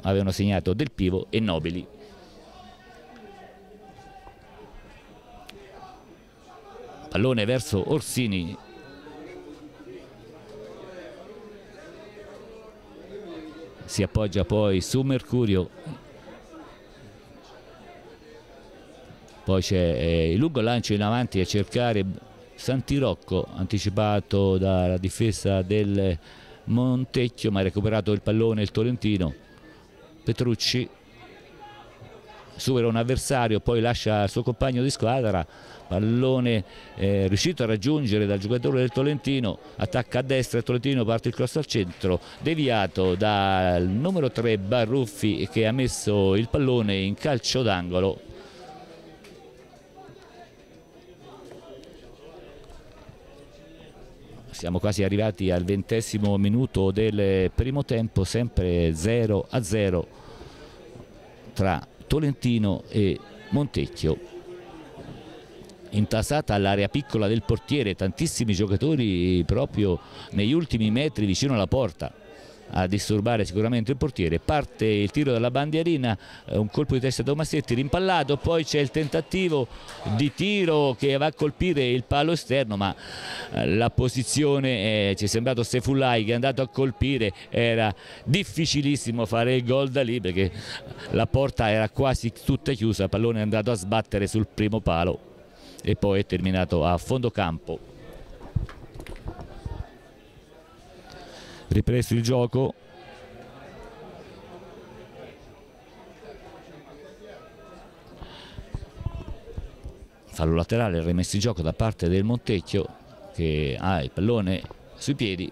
avevano segnato Del Pivo e Nobili. Pallone verso Orsini, si appoggia poi su Mercurio, poi c'è il lungo lancio in avanti a cercare Santirocco, anticipato dalla difesa del Montecchio, ma ha recuperato il pallone il tolentino. Petrucci supera un avversario, poi lascia il suo compagno di squadra, pallone riuscito a raggiungere dal giocatore del Tolentino, attacca a destra il Tolentino, parte il cross al centro, deviato dal numero 3 Barruffi, che ha messo il pallone in calcio d'angolo. Siamo quasi arrivati al 20° minuto del primo tempo, sempre 0-0 tra Tolentino e Montecchio. Intasata all'area piccola del portiere, tantissimi giocatori proprio negli ultimi metri vicino alla porta a disturbare sicuramente il portiere. Parte il tiro dalla bandierina, un colpo di testa da Tomasetti, rimpallato, poi c'è il tentativo di tiro che va a colpire il palo esterno, ma la posizione ci è sembrato Seifullahi che è andato a colpire, era difficilissimo fare il gol da lì perché la porta era quasi tutta chiusa, il pallone è andato a sbattere sul primo palo e poi è terminato a fondo campo. Ripreso il gioco, fallo laterale, rimesso in gioco da parte del Montecchio che ha il pallone sui piedi,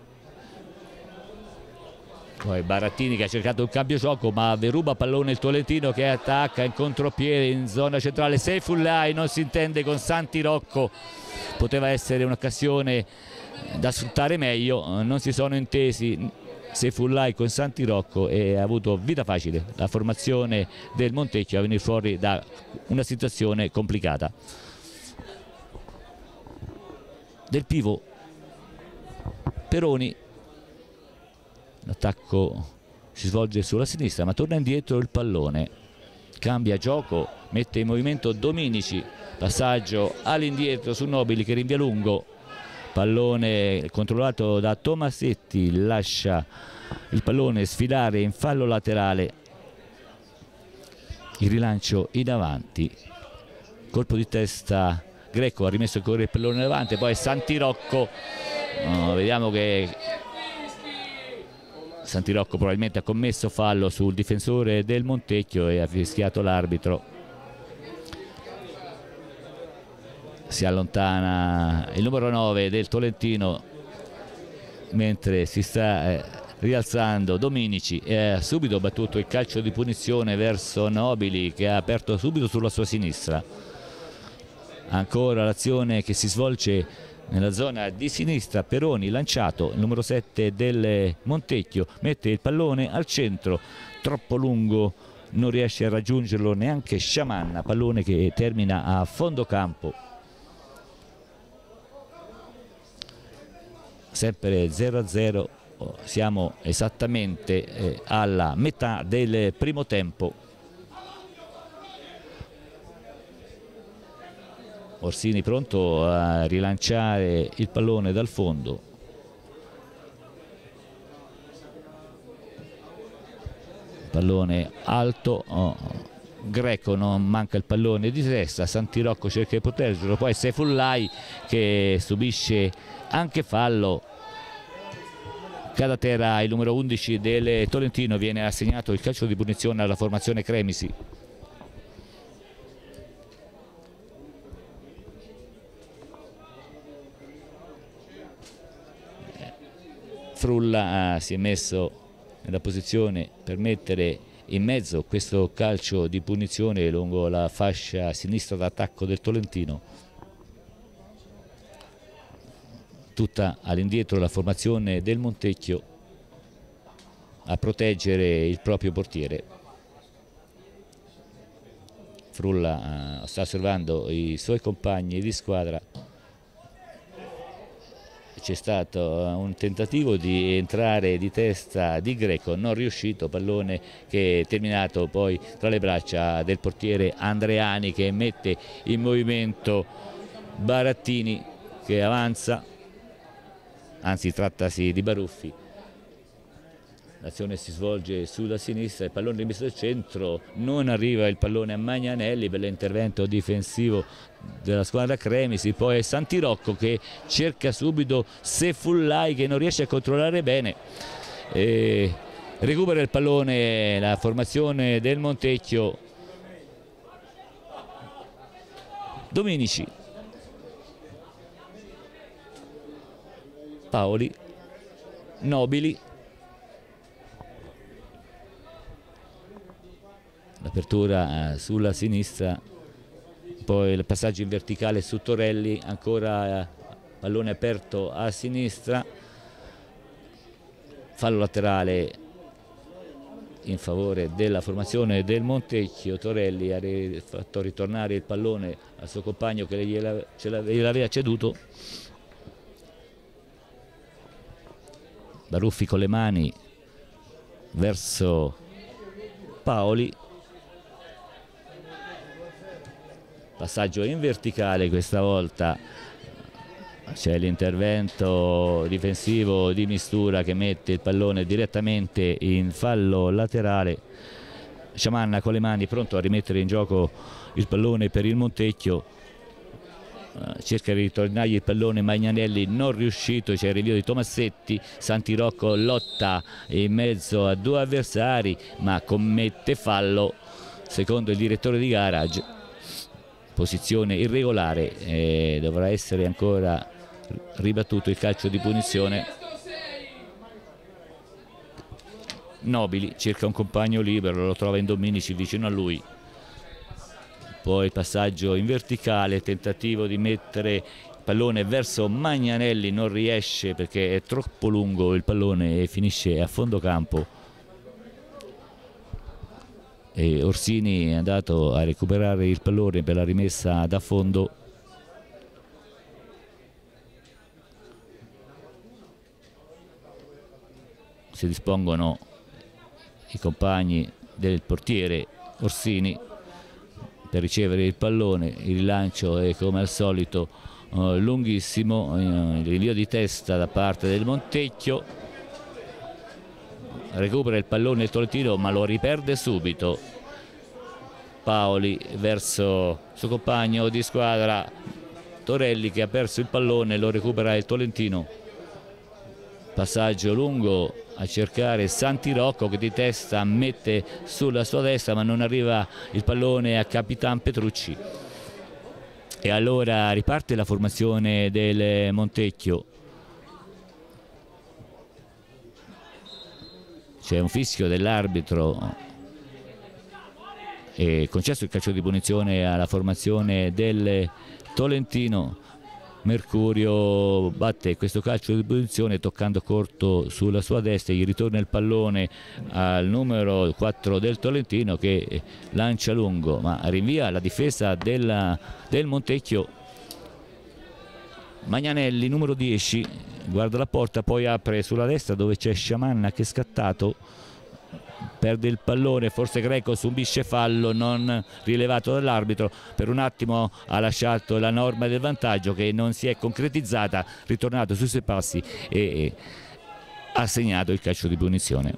poi Barattini che ha cercato un cambio gioco ma deruba pallone il Tolentino che attacca in contropiede in zona centrale. Seifullahi non si intende con Santirocco, poteva essere un'occasione da sfruttare meglio, non si sono intesi Seifullahi con Santirocco e ha avuto vita facile la formazione del Montecchio a venire fuori da una situazione complicata. Del Pivo, Peroni, l'attacco si svolge sulla sinistra ma torna indietro il pallone, cambia gioco, mette in movimento Dominici, passaggio all'indietro su Nobili che rinvia lungo, pallone controllato da Tomasetti, lascia il pallone sfilare in fallo laterale, il rilancio in avanti, colpo di testa Greco, ha rimesso ancora il pallone in avanti, poi Santirocco, vediamo che Santirocco probabilmente ha commesso fallo sul difensore del Montecchio e ha fischiato l'arbitro. Si allontana il numero 9 del Tolentino mentre si sta rialzando Dominici e ha subito battuto il calcio di punizione verso Nobili che ha aperto subito sulla sua sinistra. Ancora l'azione che si svolge nella zona di sinistra, Peroni lanciato, il numero 7 del Montecchio mette il pallone al centro, troppo lungo, non riesce a raggiungerlo neanche Sciamanna, pallone che termina a fondo campo. Sempre 0-0, siamo esattamente alla metà del primo tempo. Orsini pronto a rilanciare il pallone dal fondo. Pallone alto, Greco non manca il pallone di testa, Santirocco cerca di proteggerlo, poi Seifullahi che subisce anche fallo, cade a terra il numero 11 del Tolentino, viene assegnato il calcio di punizione alla formazione Cremisi. Frulla si è messo nella posizione per mettere in mezzo questo calcio di punizione lungo la fascia sinistra d'attacco del Tolentino. Tutta all'indietro la formazione del Montecchio a proteggere il proprio portiere. Frulla sta osservando i suoi compagni di squadra, c'è stato un tentativo di entrare di testa di Greco, non riuscito, pallone che è terminato poi tra le braccia del portiere Andreani, che mette in movimento Barattini, che avanza, anzi trattasi di Baruffi. L'azione si svolge sulla sinistra, il pallone rimesso al centro, non arriva il pallone a Magnanelli per l'intervento difensivo della squadra Cremisi, poi è Santirocco che cerca subito Sefulai, che non riesce a controllare bene, e recupera il pallone la formazione del Montecchio. Dominici, Paoli, Nobili, l'apertura sulla sinistra, poi il passaggio in verticale su Torelli, ancora pallone aperto a sinistra, fallo laterale in favore della formazione del Torelli ha fatto ritornare il pallone al suo compagno che gliel'aveva ceduto. Baruffi con le mani verso Paoli, passaggio in verticale, questa volta c'è l'intervento difensivo di Mistura che mette il pallone direttamente in fallo laterale. Sciamanna con le mani pronto a rimettere in gioco il pallone per il Montecchio, cerca di ritornargli il pallone Magnanelli, non riuscito, c'è il rinvio di Tomassetti, Santirocco lotta in mezzo a due avversari ma commette fallo secondo il direttore di gara, posizione irregolare, dovrà essere ancora ribattuto il calcio di punizione. Nobili cerca un compagno libero, lo trova in Dominici vicino a lui, poi passaggio in verticale, tentativo di mettere il pallone verso Magnanelli, non riesce perché è troppo lungo il pallone e finisce a fondo campo, e Orsini è andato a recuperare il pallone per la rimessa da fondo. Si dispongono i compagni del portiere Orsini per ricevere il pallone, il rilancio è come al solito lunghissimo, il rinvio di testa da parte del Montecchio, recupera il pallone il Tolentino ma lo riperde subito. Paoli verso il suo compagno di squadra Torelli, che ha perso il pallone, lo recupera il Tolentino, passaggio lungo a cercare Santirocco che di testa mette sulla sua destra ma non arriva il pallone a Capitan Petrucci, e allora riparte la formazione del Montecchio. C'è un fischio dell'arbitro e concesso il calcio di punizione alla formazione del Tolentino. Mercurio batte questo calcio di punizione toccando corto sulla sua destra, gli ritorna il pallone al numero 4 del Tolentino che lancia lungo ma rinvia la difesa del Montecchio. Magnanelli numero 10 guarda la porta, poi apre sulla destra dove c'è Sciamanna che è scattato, perde il pallone, forse Greco subisce fallo non rilevato dall'arbitro, per un attimo ha lasciato la norma del vantaggio che non si è concretizzata, ritornato sui suoi passi e ha segnato il calcio di punizione.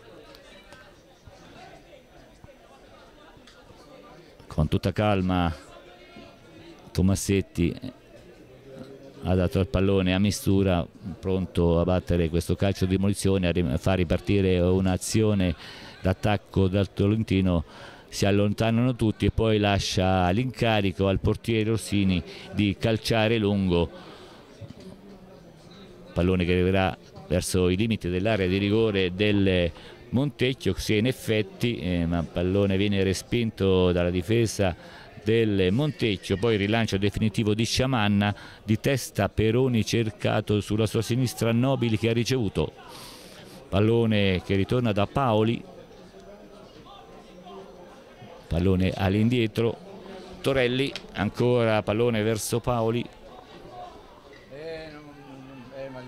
Con tutta calma Tomassetti ha dato il pallone a Mistura, pronto a battere questo calcio di munizione, a far ripartire un'azione d'attacco dal Tolentino. Si allontanano tutti e poi lascia l'incarico al portiere Orsini di calciare lungo, pallone che arriverà verso i limiti dell'area di rigore del Montecchio, sia in effetti, ma il pallone viene respinto dalla difesa del Montecchio. Poi il rilancio definitivo di Sciamanna, di testa Peroni cercato sulla sua sinistra, Nobili che ha ricevuto pallone che ritorna da Paoli, pallone all'indietro, Torelli ancora pallone verso Paoli,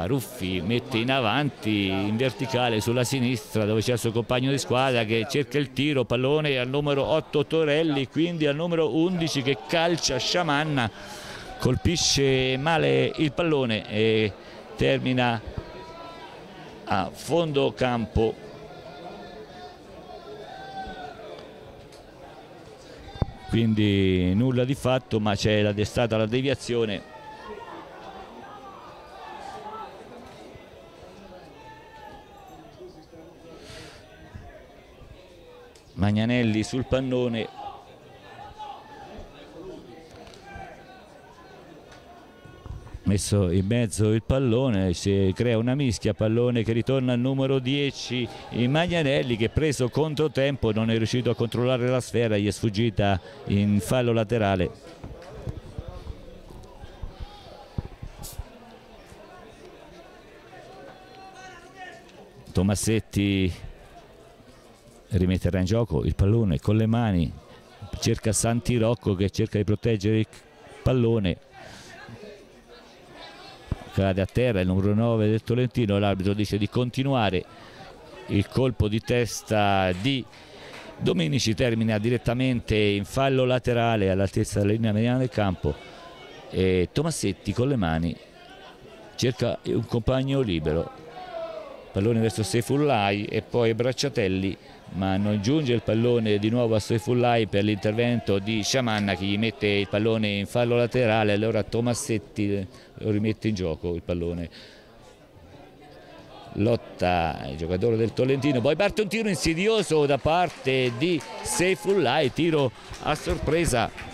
Baruffi mette in avanti in verticale sulla sinistra dove c'è il suo compagno di squadra che cerca il tiro, pallone al numero 8 Torelli, quindi al numero 11 che calcia Sciamanna, colpisce male il pallone e termina a fondo campo. Quindi nulla di fatto, ma c'è stata la deviazione. Magnanelli sul pallone, messo in mezzo il pallone, si crea una mischia, pallone che ritorna al numero 10 in Magnanelli, che preso controtempo non è riuscito a controllare la sfera, gli è sfuggita in fallo laterale. Tomassetti rimetterà in gioco il pallone con le mani, cerca Santi Rocco che cerca di proteggere il pallone, cade a terra il numero 9 del Tolentino, l'arbitro dice di continuare. Il colpo di testa di Dominici termina direttamente in fallo laterale all'altezza della linea mediana del campo e Tomassetti con le mani cerca un compagno libero, pallone verso Seifullai e poi Bracciatelli, ma non giunge il pallone di nuovo a Seifullai per l'intervento di Sciamanna che gli mette il pallone in fallo laterale. Allora Tomassetti lo rimette in gioco il pallone, lotta il giocatore del Tolentino, poi parte un tiro insidioso da parte di Seifullai, tiro a sorpresa.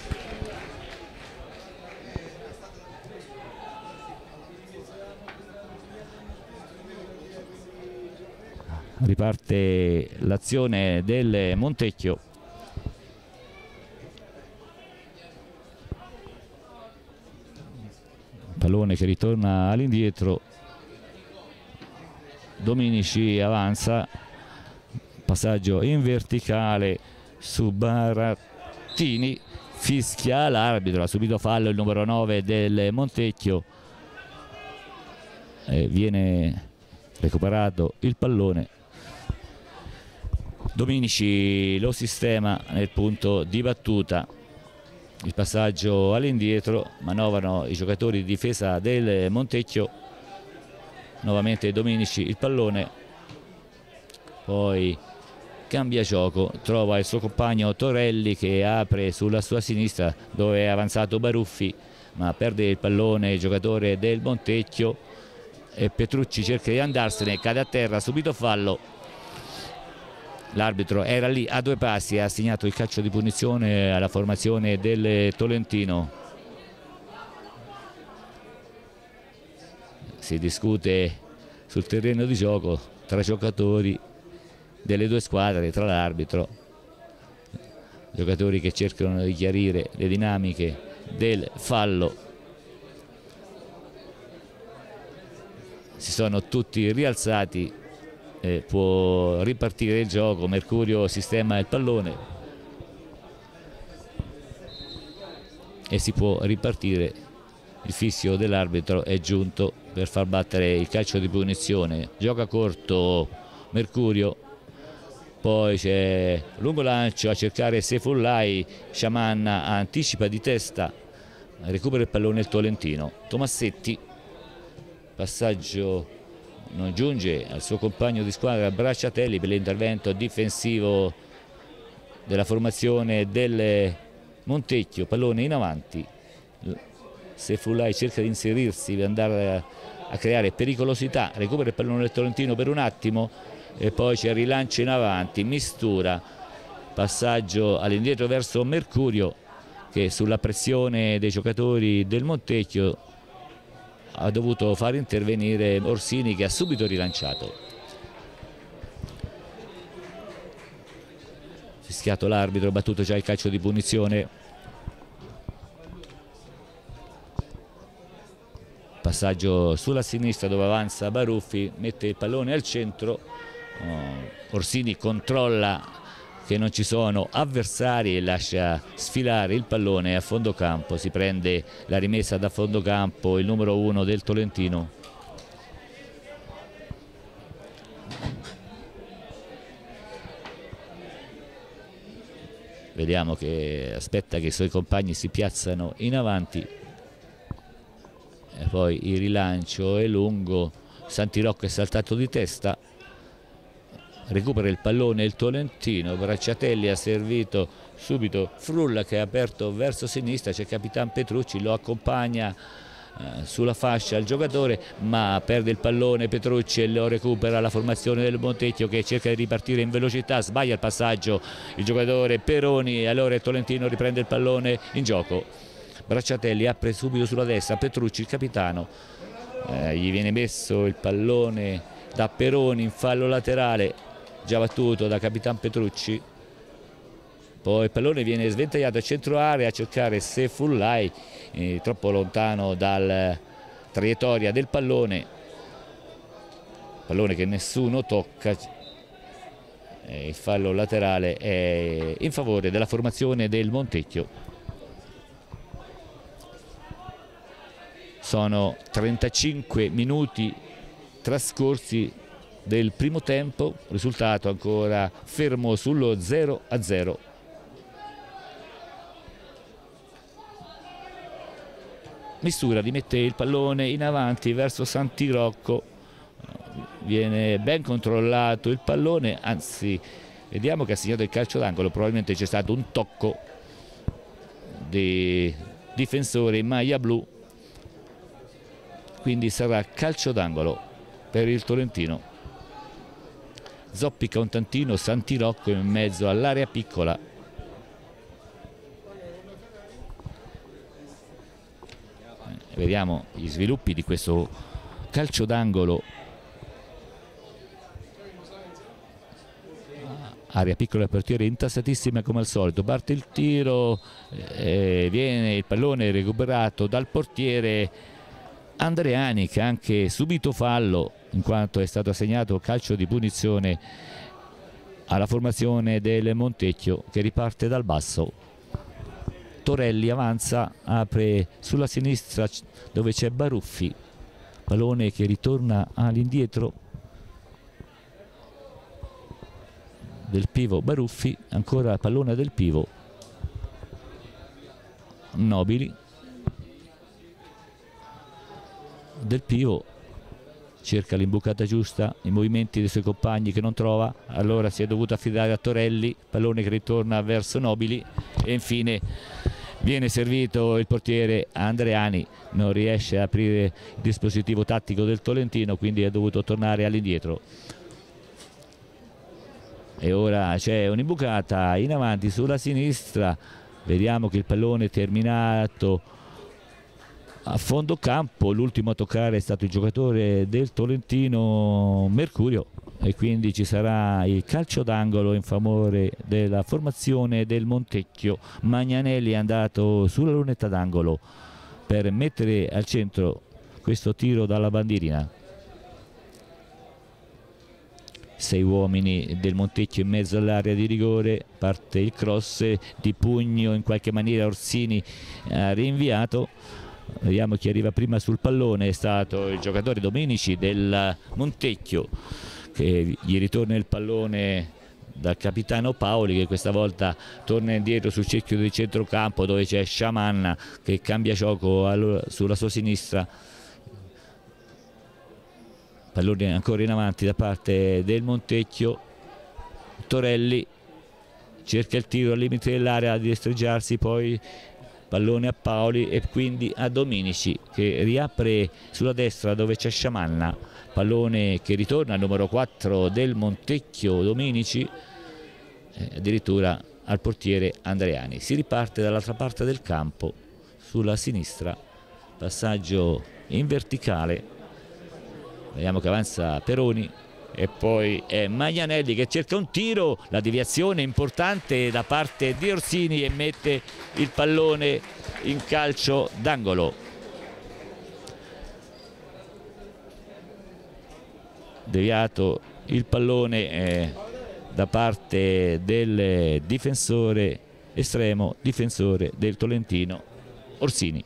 Riparte l'azione del Montecchio. Pallone che ritorna all'indietro, Dominici avanza, passaggio in verticale su Barattini, fischia l'arbitro, ha subito fallo il numero 9 del Montecchio, viene recuperato il pallone. Dominici lo sistema nel punto di battuta, il passaggio all'indietro, manovrano i giocatori di difesa del Montecchio, nuovamente Dominici il pallone, poi cambia gioco, trova il suo compagno Torelli che apre sulla sua sinistra dove è avanzato Baruffi, ma perde il pallone il giocatore del Montecchio e Petrucci cerca di andarsene, cade a terra, subito fallo. L'arbitro era lì a due passi e ha assegnato il calcio di punizione alla formazione del Tolentino. Si discute sul terreno di gioco tra giocatori delle due squadre, tra l'arbitro, giocatori che cercano di chiarire le dinamiche del fallo. Si sono tutti rialzati, può ripartire il gioco. Mercurio sistema il pallone e si può ripartire. Il fischio dell'arbitro è giunto per far battere il calcio di punizione. Gioca corto Mercurio, poi c'è lungo lancio a cercare Seifullai, Sciamanna anticipa di testa, recupera il pallone il Tolentino. Tomassetti, passaggio non giunge al suo compagno di squadra Bracciatelli per l'intervento difensivo della formazione del Montecchio, pallone in avanti. Seifullai cerca di inserirsi per andare a creare pericolosità, recupera il pallone del Tolentino per un attimo e poi c'è il rilancio in avanti, mistura, passaggio all'indietro verso Mercurio che sulla pressione dei giocatori del Montecchio ha dovuto far intervenire Orsini che ha subito rilanciato. Fischiato l'arbitro, battuto già il calcio di punizione. Passaggio sulla sinistra dove avanza Baruffi, mette il pallone al centro, Orsini controlla che non ci sono avversari e lascia sfilare il pallone a fondo campo. Si prende la rimessa da fondo campo il numero 1 del Tolentino. vediamo che aspetta che i suoi compagni si piazzano in avanti, e poi il rilancio è lungo, Santirocco è saltato di testa, recupera il pallone il Tolentino, Bracciatelli ha servito subito Frulla che ha aperto verso sinistra, c'è Capitan Petrucci, lo accompagna sulla fascia il giocatore, ma perde il pallone Petrucci e lo recupera la formazione del Montecchio che cerca di ripartire in velocità, sbaglia il passaggio il giocatore Peroni, e allora il Tolentino riprende il pallone in gioco. Bracciatelli apre subito sulla destra, Petrucci il capitano, gli viene messo il pallone da Peroni in fallo laterale, già battuto da Capitan Petrucci. Poi il pallone viene sventagliato a centro area a cercare Seifullai, troppo lontano dalla traiettoria del pallone che nessuno tocca. Il fallo laterale è in favore della formazione del Montecchio. Sono 35 minuti trascorsi del primo tempo, risultato ancora fermo sullo 0-0. Mistura rimette il pallone in avanti verso Santirocco, viene ben controllato il pallone, anzi vediamo che ha segnato il calcio d'angolo, probabilmente c'è stato un tocco di difensore in maglia blu, quindi sarà calcio d'angolo per il Tolentino. Zoppica un tantino Santirocco in mezzo all'area piccola. Vediamo gli sviluppi di questo calcio d'angolo. Area piccola del portiere intassatissima come al solito, parte il tiro, viene il pallone recuperato dal portiere Andreani che ha anche subito fallo in quanto è stato assegnato calcio di punizione alla formazione del Montecchio che riparte dal basso. Torelli avanza, apre sulla sinistra dove c'è Baruffi, pallone che ritorna all'indietro del pivo Baruffi, ancora pallone del pivo Nobili, del pivo cerca l'imbucata giusta, i movimenti dei suoi compagni che non trova, allora si è dovuto affidare a Torelli, pallone che ritorna verso Nobili e infine viene servito il portiere Andreani, non riesce a aprire il dispositivo tattico del Tolentino, quindi è dovuto tornare all'indietro. E ora c'è un'imbucata in avanti sulla sinistra, vediamo che il pallone è terminato a fondo campo, l'ultimo a toccare è stato il giocatore del Tolentino Mercurio e quindi ci sarà il calcio d'angolo in favore della formazione del Montecchio. Magnanelli è andato sulla lunetta d'angolo per mettere al centro questo tiro dalla bandierina. 6 uomini del Montecchio in mezzo all'area di rigore, parte il cross di pugno, in qualche maniera Orsini ha rinviato. Vediamo chi arriva prima sul pallone, è stato il giocatore Dominici del Montecchio che gli ritorna il pallone dal capitano Paoli che questa volta torna indietro sul cerchio di centrocampo dove c'è Sciamanna che cambia gioco sulla sua sinistra, pallone ancora in avanti da parte del Montecchio. Torelli cerca il tiro al limite dell'area di destreggiarsi, poi pallone a Paoli e quindi a Dominici che riapre sulla destra dove c'è Sciamanna, pallone che ritorna al numero 4 del Montecchio Dominici, addirittura al portiere Andreani. Si riparte dall'altra parte del campo sulla sinistra, passaggio in verticale, vediamo che avanza Peroni e poi è Magnanelli che cerca un tiro, la deviazione importante da parte di Orsini e mette il pallone in calcio d'angolo. Deviato il pallone da parte del difensore estremo, difensore del Tolentino Orsini.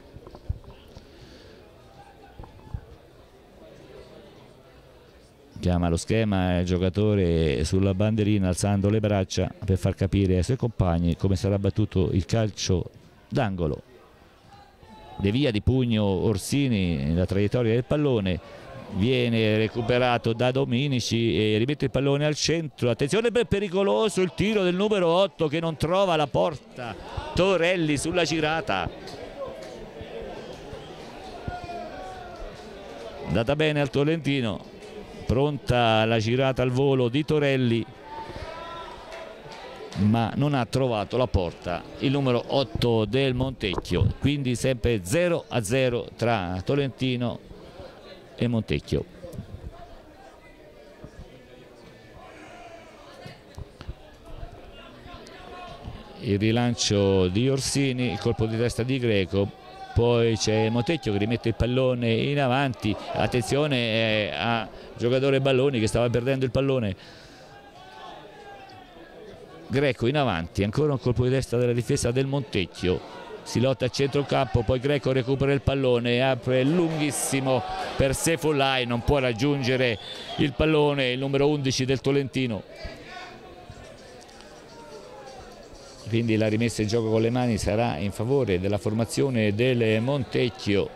che chiama lo schema il giocatore sulla bandierina alzando le braccia per far capire ai suoi compagni come sarà battuto il calcio d'angolo. Devia di pugno Orsini nella traiettoria del pallone, viene recuperato da Dominici e rimette il pallone al centro. Attenzione, per pericoloso il tiro del numero 8 che non trova la porta. Torelli sulla girata, andata bene al Tolentino, pronta la girata al volo di Torelli, ma non ha trovato la porta il numero 8 del Montecchio, quindi sempre 0-0 tra Tolentino e Montecchio. Il rilancio di Orsini, il colpo di testa di Greco, poi c'è Montecchio che rimette il pallone in avanti. Attenzione a giocatore Balloni che stava perdendo il pallone. Greco in avanti, ancora un colpo di testa della difesa del Montecchio, si lotta a centrocampo, poi Greco recupera il pallone, apre lunghissimo per Seifullahi, non può raggiungere il pallone il numero 11 del Tolentino, quindi la rimessa in gioco con le mani sarà in favore della formazione del Montecchio.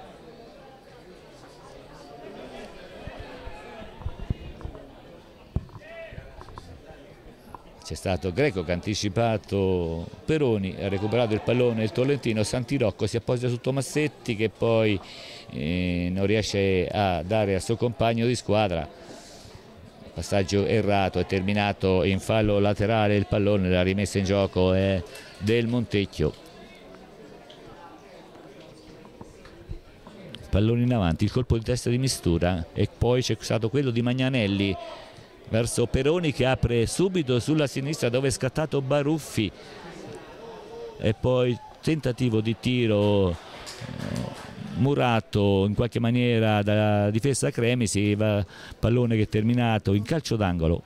C'è stato Greco che ha anticipato Peroni, ha recuperato il pallone il Tolentino. Santirocco si appoggia su Tomassetti che poi non riesce a dare al suo compagno di squadra. Passaggio errato, è terminato in fallo laterale il pallone, la rimessa in gioco è del Montecchio. Pallone in avanti, il colpo di testa di Mistura e poi c'è stato quello di Magnanelli verso Peroni che apre subito sulla sinistra dove è scattato Baruffi e poi tentativo di tiro murato in qualche maniera dalla difesa Cremisi, pallone che è terminato in calcio d'angolo.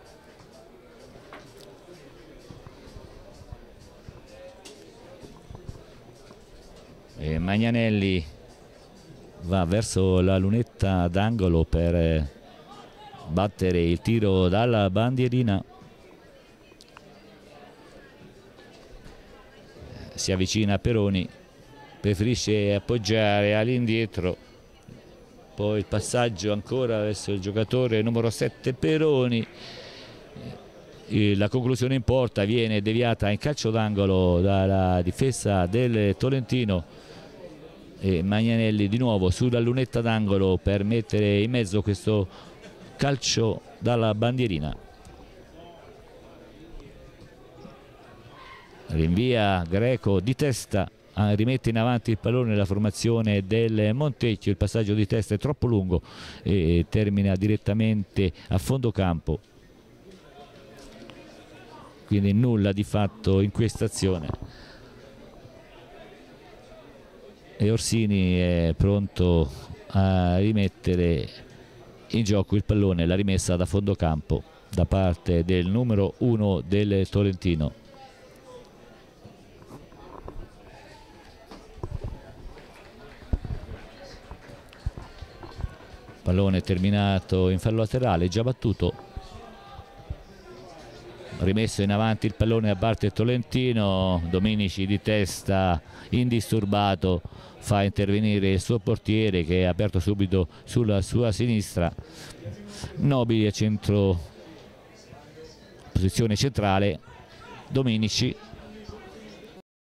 Magnanelli va verso la lunetta d'angolo per battere il tiro dalla bandierina, si avvicina a Peroni, preferisce appoggiare all'indietro, poi il passaggio ancora verso il giocatore numero 7 Peroni, la conclusione in porta viene deviata in calcio d'angolo dalla difesa del Tolentino e Magnanelli di nuovo sulla lunetta d'angolo per mettere in mezzo questo calcio dalla bandierina. Rinvia Greco di testa, rimette in avanti il pallone la formazione del Montecchio, il passaggio di testa è troppo lungo e termina direttamente a fondo campo, quindi nulla di fatto in questa azione e Orsini è pronto a rimettere in gioco il pallone, la rimessa da fondo campo da parte del numero 1 del Tolentino. Pallone terminato in fallo laterale, già battuto, rimesso in avanti il pallone da parte del Tolentino. Dominici di testa indisturbato fa intervenire il suo portiere che è aperto subito sulla sua sinistra. Nobili a centro, posizione centrale, Dominici